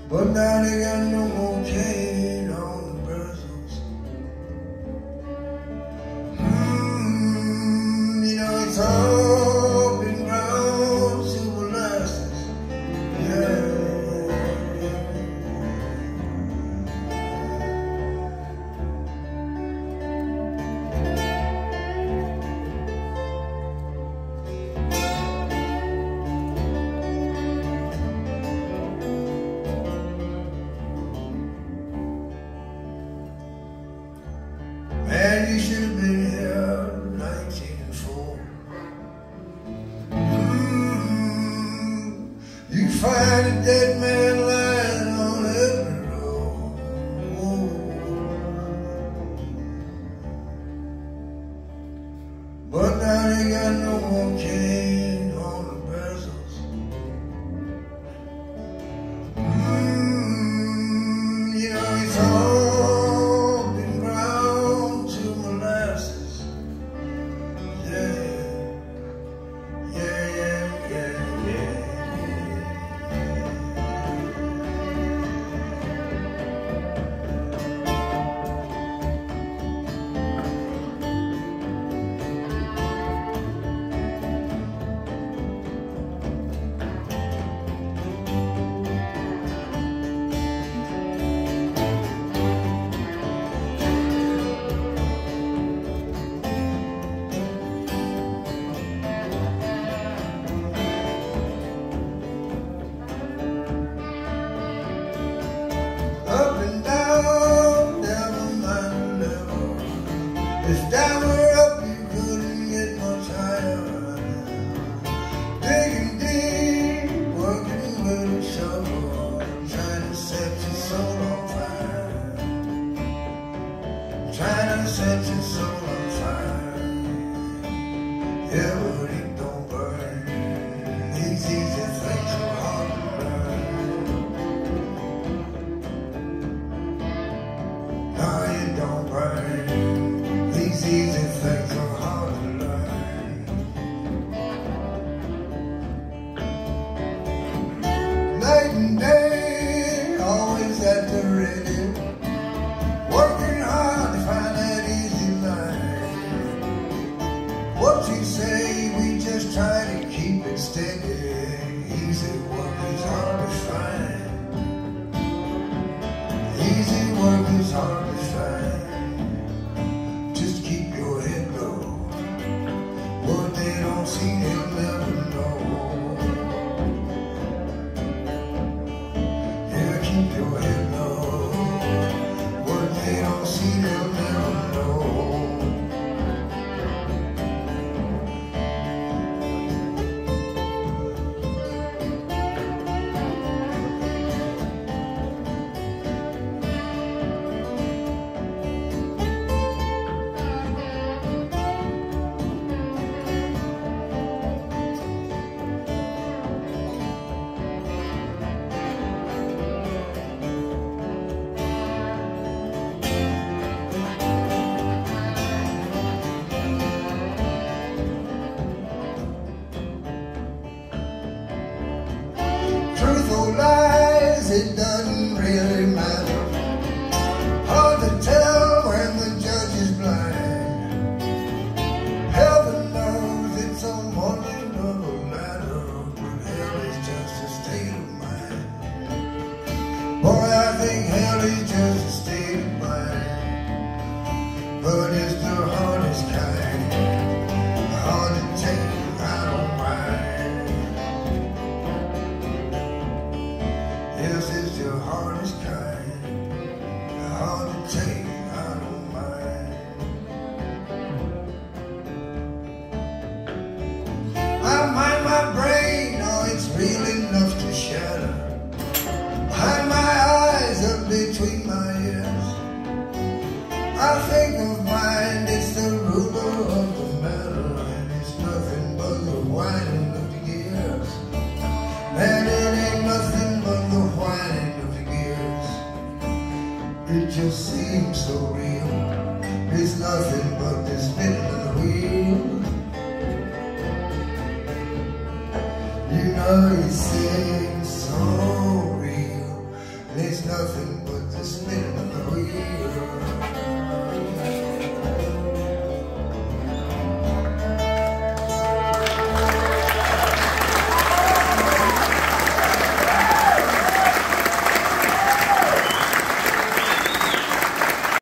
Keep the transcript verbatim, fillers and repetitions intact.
But now they got no more cane on the bristles. Hmm, you know it's all been ground to molasses. Yeah. Man, you should have been here nineteen oh four. Mm-hmm. You find a dead man lying on every road. But now they got no more cane on the bristles. Mm, you know it's all if down or up, you couldn't get much higher. Digging deep, working with a shovel, trying to set your soul on fire. Trying to set your soul on fire. Yeah, but it don't burn. These easy things are hard to learn. No, it don't burn. These easy things are hard to learn. Night and day, always at the ready, working hard to find that easy line. What you say, we just try to keep it steady. Easy work is hard to find. Easy work is hard to find. See, they'll never know. Yeah, keep your head low. What they don't see, they'll never know. Truth or lies, it doesn't really matter. Hard to tell when the judge is blind. Heaven knows it's on one end of a ladder, but hell is just a state of mind. Boy, I think hell is just a state of mind. But it's the hardest kind, hard to take, I don't mind. This is the hardest kind, hard to take, I don't mind. I mind my brain, oh it's real enough to shatter. Behind my eyes, up between my ears, I think of mind, it's the ruler of the matter, and it's nothing but the whining of the gears. Man, it ain't nothing but the whining of the gears. It just seems so real.